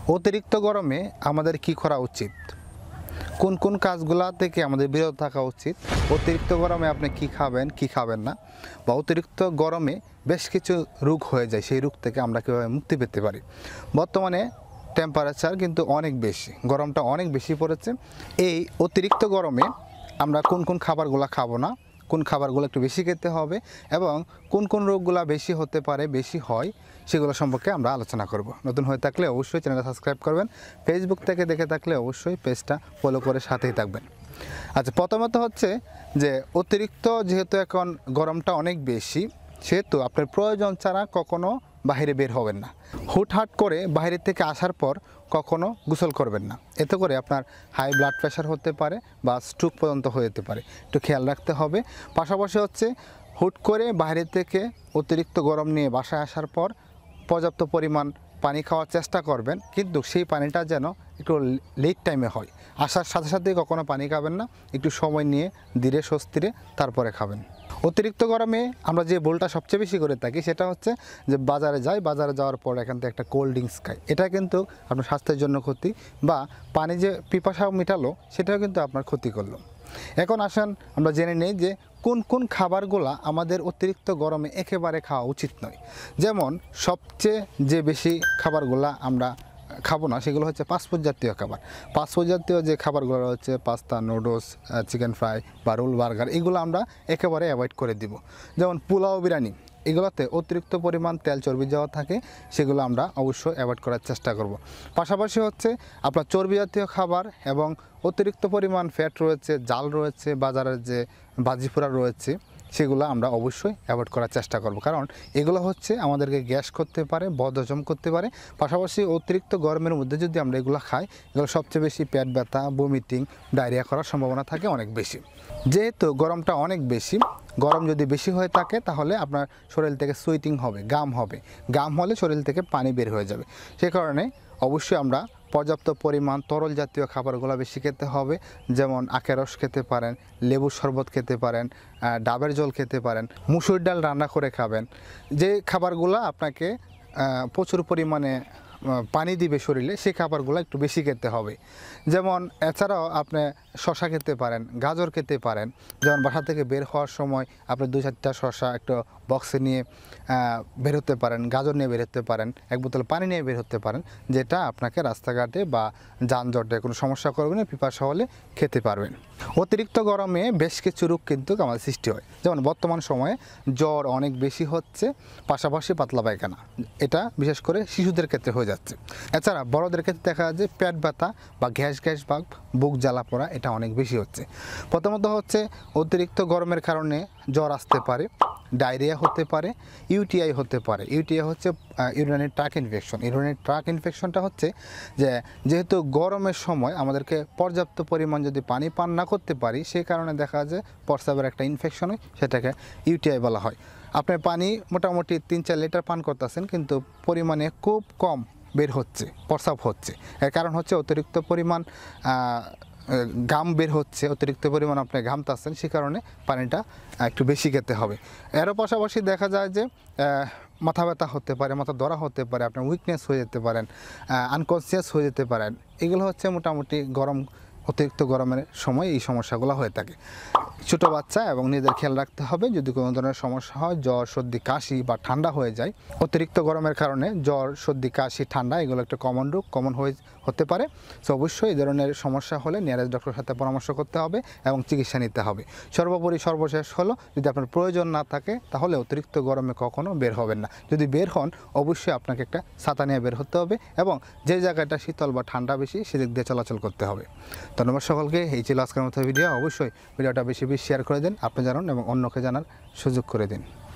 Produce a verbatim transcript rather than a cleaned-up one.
অতিরিক্ত গরমে আমাদের কি করা উচিত, কোন কোন কাজগুলা থেকে আমাদের বিরত থাকা উচিত, অতিরিক্ত গরমে আপনি কি খাবেন কি খাবেন না, বা অতিরিক্ত গরমে বেশ কিছু রোগ হয়ে যায়, সেই রোগ থেকে আমরা কীভাবে মুক্তি পেতে পারি। বর্তমানে টেম্পারেচার কিন্তু অনেক বেশি, গরমটা অনেক বেশি পড়েছে। এই অতিরিক্ত গরমে আমরা কোন কোন খাবারগুলো খাবো না, কোন খাবারগুলো একটু বেশি খেতে হবে এবং কোন কোন রোগগুলো বেশি হতে পারে, বেশি হয়, সেগুলো সম্পর্কে আমরা আলোচনা করব। নতুন হয়ে থাকলে অবশ্যই চ্যানেলটা সাবস্ক্রাইব করবেন, ফেসবুক থেকে দেখে থাকলে অবশ্যই পেজটা ফলো করে সাথেই থাকবেন। আচ্ছা, প্রথমত হচ্ছে যে অতিরিক্ত যেহেতু এখন গরমটা অনেক বেশি, সেহেতু আপনার প্রয়োজন ছাড়া কখনো বাইরে বের হবেন না। হুটহাট করে বাইরে থেকে আসার পর কখনো গোসল করবেন না, এতে করে আপনার হাই ব্লাড প্রেশার হতে পারে বা স্ট্রোক পর্যন্ত হয়ে যেতে পারে, একটু খেয়াল রাখতে হবে। পাশাপাশি হচ্ছে হুট করে বাইরে থেকে অতিরিক্ত গরম নিয়ে বাসায় আসার পর পর্যাপ্ত পরিমাণ পানি খাওয়ার চেষ্টা করবেন, কিন্তু সেই পানিটা যেন একটু লেট টাইমে হয়। আসার সাথে সাথেই কখনো পানি খাবেন না, একটু সময় নিয়ে ধীরে স্বস্তিরে তারপরে খাবেন। অতিরিক্ত গরমে আমরা যে ভুলটা সবচেয়ে বেশি করে থাকি সেটা হচ্ছে যে বাজারে যাই, বাজারে যাওয়ার পর এখান থেকে একটা কোল্ড ড্রিঙ্কস খাই। এটা কিন্তু আপনার স্বাস্থ্যের জন্য ক্ষতি, বা পানি যে পিপাসা মেটালো সেটাও কিন্তু আপনার ক্ষতি করলো। এখন আসেন আমরা জেনে নিই যে কোন কোন খাবারগুলো আমাদের অতিরিক্ত গরমে একেবারে খাওয়া উচিত নয়। যেমন সবচেয়ে যে বেশি খাবারগুলো আমরা খাবো না সেগুলো হচ্ছে ফাস্টফুড জাতীয় খাবার। ফাস্টফুড জাতীয় যে খাবারগুলো হচ্ছে পাস্তা, নুডলস, চিকেন ফ্রাই বা রোল, বার্গার, এগুলো আমরা একেবারে অ্যাভয়েড করে দিব। যেমন পোলাও, বিরিয়ানি, এগুলোতে অতিরিক্ত পরিমাণ তেল চর্বি যাওয়া থাকে, সেগুলো আমরা অবশ্যই অ্যাভয়েড করার চেষ্টা করব। পাশাপাশি হচ্ছে আপনার চর্বি জাতীয় খাবার এবং অতিরিক্ত পরিমাণ ফ্যাট রয়েছে, জাল রয়েছে, বাজারের যে ভাজিপোড়া রয়েছে, সেগুলো আমরা অবশ্যই অ্যাভয়েড করার চেষ্টা করব, কারণ এগুলো হচ্ছে আমাদেরকে গ্যাস করতে পারে, বদহজম করতে পারে। পাশাপাশি অতিরিক্ত গরমের মধ্যে যদি আমরা এগুলো খাই, এগুলো সবচেয়ে বেশি পেট ব্যথা, বমিটিং, ডায়রিয়া করার সম্ভাবনা থাকে অনেক বেশি। যেহেতু গরমটা অনেক বেশি, গরম যদি বেশি হয়ে থাকে তাহলে আপনার শরীর থেকে সুইটিং হবে, গাম হবে, গাম হলে শরীর থেকে পানি বের হয়ে যাবে। সে কারণে অবশ্যই আমরা পর্যাপ্ত পরিমাণ তরল জাতীয় খাবারগুলো বেশি খেতে হবে। যেমন আখের রস খেতে পারেন, লেবুর শরবত খেতে পারেন, ডাবের জল খেতে পারেন, মুসুর ডাল রান্না করে খাবেন। যে খাবারগুলো আপনাকে প্রচুর পরিমাণে পানি দিবে শরীরে, সেই খাবারগুলো একটু বেশি খেতে হবে। যেমন এছাড়াও আপনি শশা খেতে পারেন, গাজর খেতে পারেন। যেমন বাসা থেকে বের হওয়ার সময় আপনি দু চারটা শশা একটা বক্সে নিয়ে বের হতে পারেন, গাজর নিয়ে বের হতে পারেন, এক বোতল পানি নিয়ে বের হতে পারেন, যেটা আপনাকে রাস্তাঘাটে বা যানজটে কোনো সমস্যা করবে না, পিপাসা হলে খেতে পারবেন। অতিরিক্ত গরমে বেশ কিছু রোগ কিন্তু আমাদের সৃষ্টি হয়। যেমন বর্তমান সময়ে জ্বর অনেক বেশি হচ্ছে, পাশাপাশি পাতলা পায়খানা, এটা বিশেষ করে শিশুদের ক্ষেত্রে হয়ে যাচ্ছে। এছাড়া বড়দের ক্ষেত্রে দেখা যায় যে পেট ব্যথা বা গ্যাস গ্যাস বা বুক জ্বালা পড়া, এটা অনেক বেশি হচ্ছে। প্রথমত হচ্ছে অতিরিক্ত গরমের কারণে জ্বর আসতে পারে, ডায়রিয়া হতে পারে, ইউটিআই হতে পারে। ইউটিআই হচ্ছে urinary tract infection. Urinary tract ইনফেকশনটা হচ্ছে যে যেহেতু গরমের সময় আমাদেরকে পর্যাপ্ত পরিমাণ যদি পানি পান না করতে পারি, সেই কারণে দেখা যায় প্রস্রাবের একটা ইনফেকশন হয়, সেটাকে ইউটিআই বলা হয়। আপনি পানি মোটামুটি তিন চার লিটার পান করতেছেন, কিন্তু পরিমাণে খুব কম বের হচ্ছে, প্রস্রাব হচ্ছে। এর কারণ হচ্ছে অতিরিক্ত পরিমাণ ঘাম বের হচ্ছে, অতিরিক্ত পরিমাণ আপনি ঘামতাছেন, সে কারণে পানিটা একটু বেশি খেতে হবে। এরও পাশাপাশি দেখা যায় যে মাথা ব্যথা হতে পারে, মাথা ধরা হতে পারে, আপনার উইকনেস হয়ে যেতে পারেন, আনকনসিয়াস হয়ে যেতে পারেন। এগুলো হচ্ছে মোটামুটি গরম, অতিরিক্ত গরমের সময় এই সমস্যাগুলো হয়ে থাকে। ছোটো বাচ্চা এবং নিজেদের খেয়াল রাখতে হবে, যদি কোনো ধরনের সমস্যা হয়, জ্বর, সর্দি, কাশি বা ঠান্ডা হয়ে যায়, অতিরিক্ত গরমের কারণে জ্বর, সর্দি, কাশি, ঠান্ডা, এগুলো একটা কমন রোগ, কমন হয়ে হতে পারে। সো অবশ্যই এই ধরনের সমস্যা হলে নিয়ারেস্ট ডক্টরের সাথে পরামর্শ করতে হবে এবং চিকিৎসা নিতে হবে। সর্বোপরি সর্বশেষ হলো, যদি আপনার প্রয়োজন না থাকে তাহলে অতিরিক্ত গরমে কখনও বের হবেন না। যদি বের হন অবশ্যই আপনাকে একটা ছাতা নিয়ে বের হতে হবে এবং যে জায়গাটা শীতল বা ঠান্ডা বেশি সেদিক দিয়ে চলাচল করতে হবে। ধন্যবাদ সকলকে। এই ছিল আজকের মতো ভিডিও। অবশ্যই ভিডিওটা বেশি বেশি শেয়ার করে দিন, আপনি জানুন এবং অন্যকে জানার সুযোগ করে দিন।